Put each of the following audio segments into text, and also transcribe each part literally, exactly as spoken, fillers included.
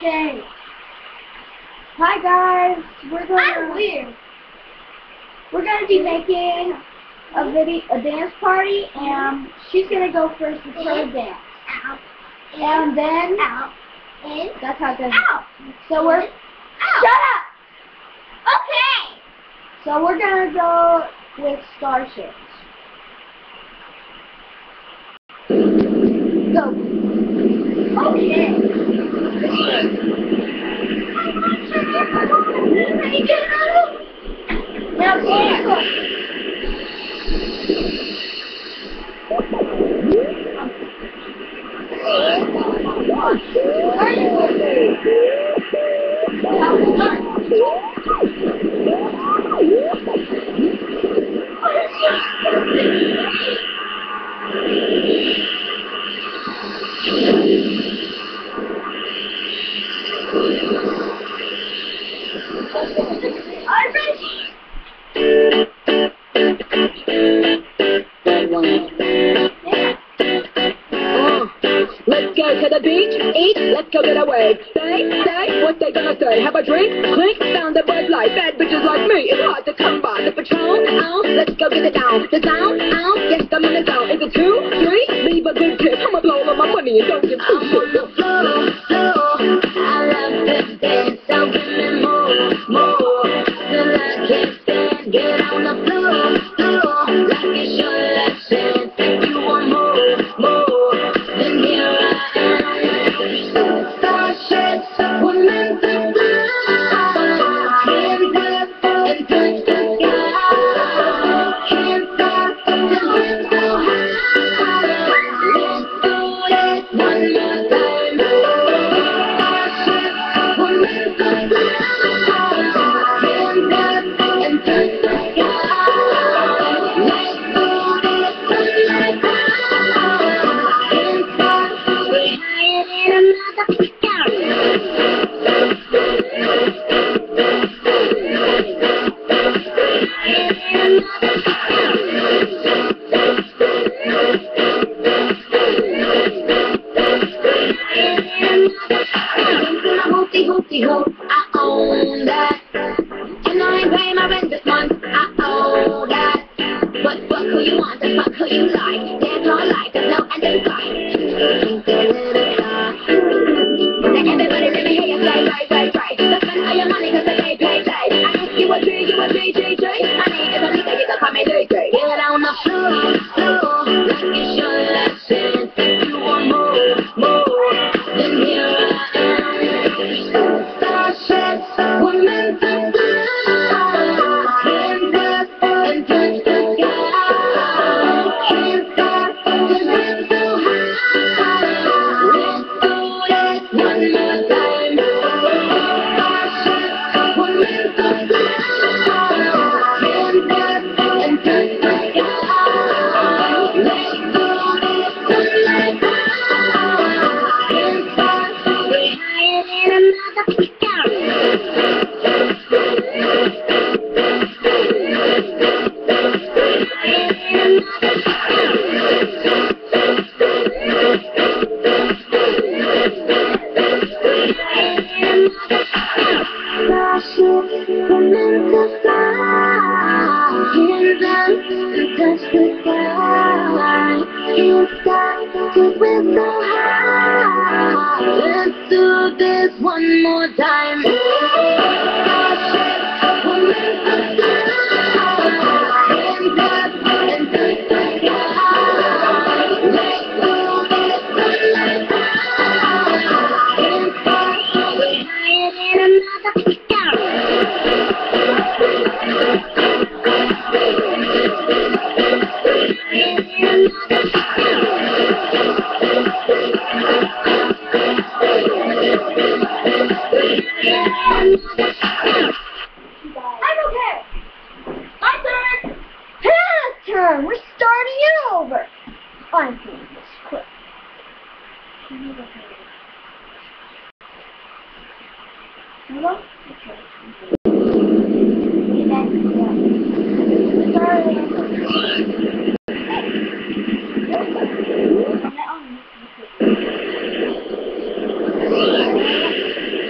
Okay. Hi guys. We're gonna I'm weird. we're gonna be making a video a dance party, and she's gonna go first with her dance. Out. And then Out. In. that's how it goes. Out. So we're Out. shut up. Okay. So we're gonna go with starships. Go. Okay. Now go. I'm ready. Let's go to the beach, eat, let's go get a wave. They, say, what they gonna say? Have a drink, clink, found a Bud Light. Bad bitches like me, it's hard to come by. The Patron, oh, let's go get it down. The sound, oh, yes, I'm in the zone. Is it two, three? Leave a good tip. I'ma blow all my money and don't give two shits. I'm on the floor, floor. I love this dance, so give me more, more. Till I can't stand, get on the floor, floor. Like it's your last chance. If you want more, more, then here I am. Starships, we're meant to fly. Hands up and touch the sky. Can't stop till we're so high. Let's do it one more time. Starships, we're meant to fly. Hands up and touch the sky. Let's do this one more time. Can't stop, we're higher than a I own that. And I ain't paying my rent this month. I owe that. But fuck who you want, and fuck who you like. Dance all night, there's no end in sight. Think a little car. Now everybody let me hear you say, right, right, right. Let's spend all your money cause they pay, pay, pay. I ask you a tree, you a tree, tree, tree. My name is Anita, you can call me J J. Get on the floor, floor. Like it's your last chance. If you want more, more, then here I am. Starships, we're meant to fly. Hands up and touch the sky. Can't stop till we're so high. Let's do this one more time. Starships, we're meant to fly. Hands up and touch the sky. Let's do this one more time. Can't stop, we're higher than another sky. Starships, we're meant to fly. Hands up and touch the sky. Can't stop till we're so high. Let's do this one more time. Starships, we're meant to fly. Hands up and touch the sky. Let's do this one more time. Can't stop, we're higher than another sky. I'm okay. My turn. Hannah's turn. We're starting it over. I'm doing this quick. Hello? Okay. Sorry.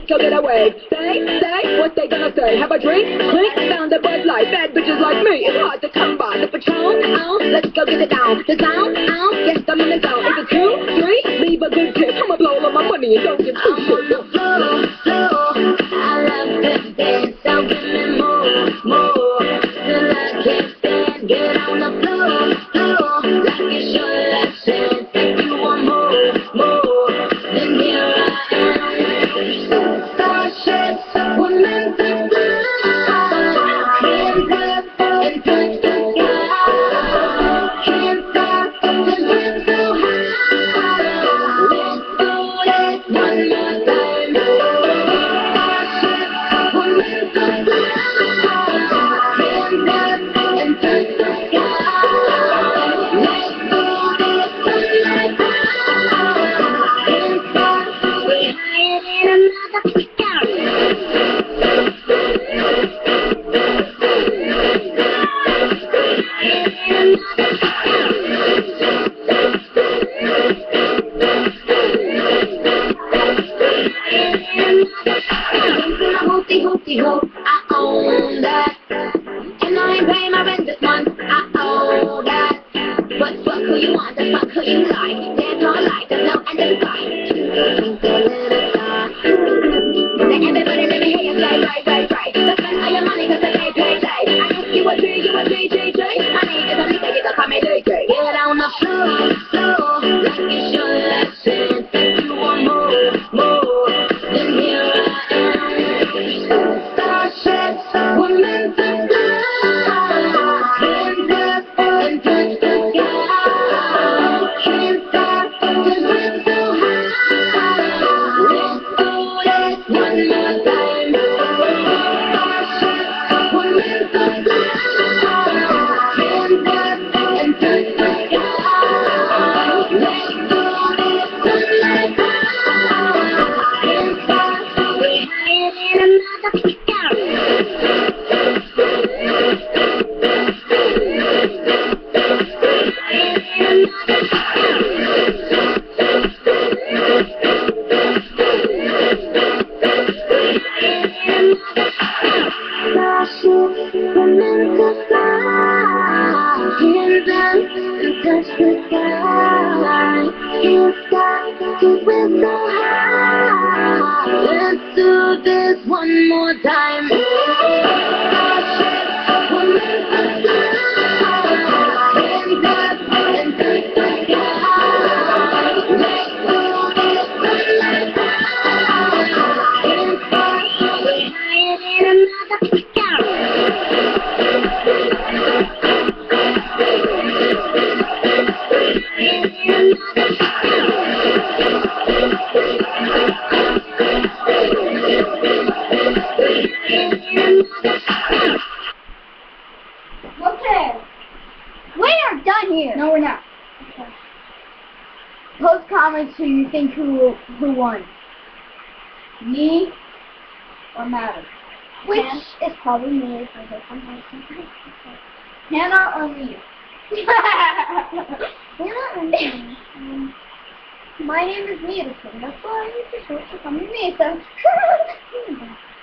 go get a wave. Say, say, what they gonna say? Have a drink? Clink, found a Bud Light. Bad bitches like me, it's hard to come by. The Patron, oh, let's go get it down. The sound, oh, yes, I'm in the zone. Is it two, three? Leave a good tip. I'ma blow all my money and don't give two shit. Flow, flow, I love this dance, so give me more, more. Till I can't stand, get on the floor, floor. Like it's your last chance, if you want more, more. Then here I am. Starships, we're meant to fly. Hands up and touch the sky. Can't stop, 'cause we're so high. Let's do it one more time. Starships, we're meant to fly. Hands up and touch the sky. Let's do this one more time. Can't stop, we're higher than another star. Hoopty hoopty hoop, I own that. And I ain't paying my rent this month, I owe that. But fuck who you want, and fuck who you like. Dance all night, there's no end in sight. Twinkle little star. Now everybody let me hear you say right, right, right. Let's spend all your money 'cause they pay, pay, pay. I ask you a G, you a G, G, G. My name is Anita, you can call me D J. Get on the floor, floor, like it's your last chance. If you want more, more, then here I am. Starships, we're meant to fly. Hands up and touch the sky. Can't stop, 'cause we're so high. Let's do this one more time. Starships, we're meant to fly. Hands up and touch the sky. Let's do this one more time. Can't stop, we're higher than another star. Starships, we're meant to fly. Hands up and touch the sky. Can't stop, 'cause we're so high. Let's do this one more time. Starships, we're meant to fly. Hands up and touch the sky. Let's do this one more time. Can't stop, we're higher than another star. Okay. We are done here. No, we're not. Okay. Post comments who you think who who won. Me or Matter. Which Hannah? is probably me. Hannah or me? Hannah or me? Um, my name is Mita, so that's why I need to switch to call me Mita.